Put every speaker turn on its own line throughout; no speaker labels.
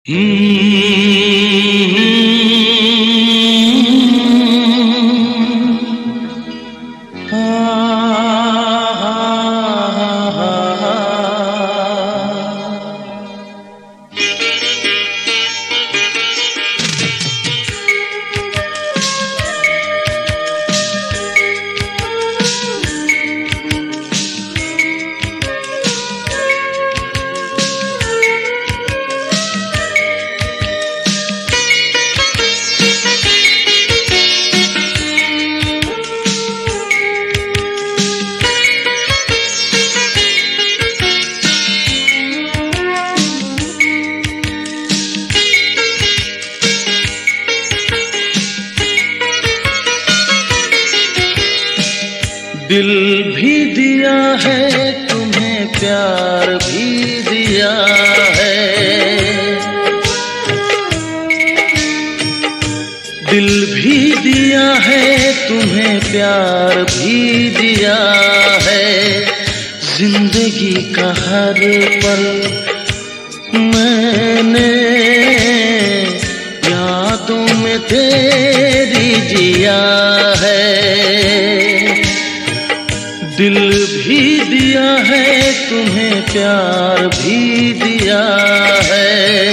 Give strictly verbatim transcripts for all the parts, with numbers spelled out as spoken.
दिल भी दिया है तुम्हें, प्यार भी दिया है। दिल भी दिया है तुम्हें, प्यार भी दिया है। जिंदगी का हर पल मैंने यादों में तेरी जिया है। दिल भी दिया है तुम्हें, प्यार भी दिया है।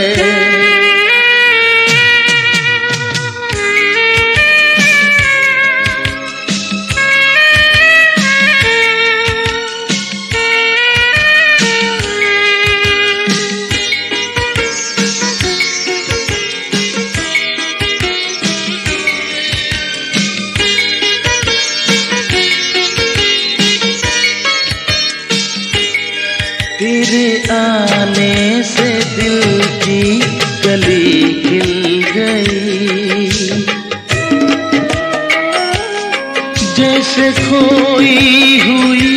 तेरे आने से दिल की कली खिल गई, जैसे खोई हुई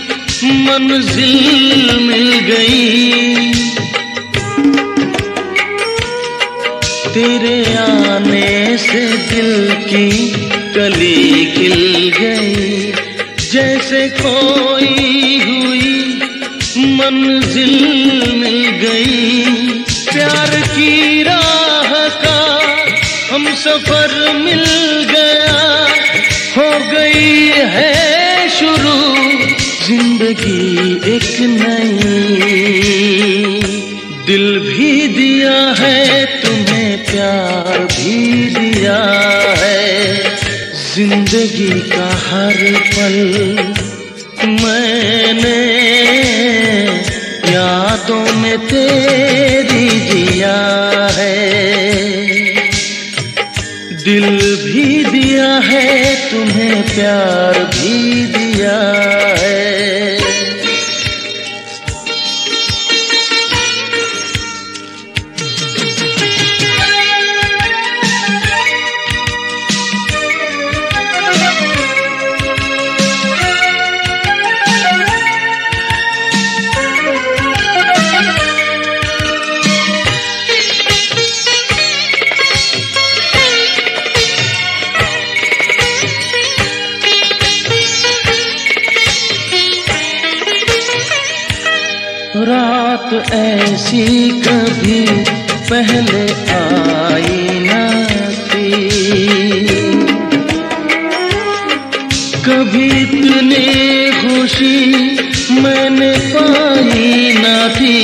मंजिल मिल गई। तेरे आने से दिल की कली खिल गई, जैसे खोई हुई मंजिल मिल गई। प्यार की राह का हम सफर मिल गया, हो गई है शुरू जिंदगी एक नई। दिल भी दिया है तुम्हें, प्यार भी दिया है। जिंदगी का हर पल मैंने यादों में तेरी जिया है। दिल भी दिया है तुम्हें, प्यार भी दिया है। रात ऐसी कभी पहले आई न थी, कभी इतनी खुशी मैंने पाई न थी।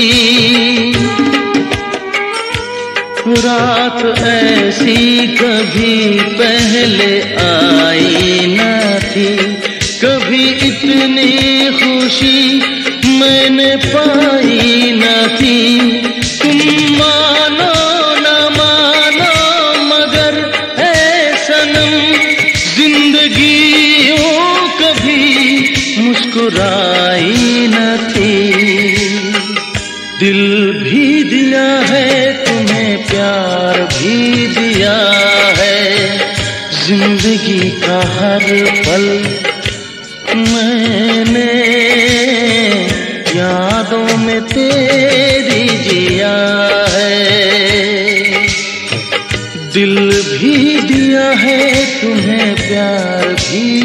रात ऐसी कभी पहले आई न थी, कभी इतनी खुशी मैंने पाई न थी। तुम मानो न मानो मगर है सनम, जिंदगी यूं कभी मुस्कुराई न थी। दिल भी दिया है तुम्हें, प्यार भी दिया है। जिंदगी का हर पल मैंने यादों में तेरी जिया है। दिल भी दिया है तुम्हें, प्यार भी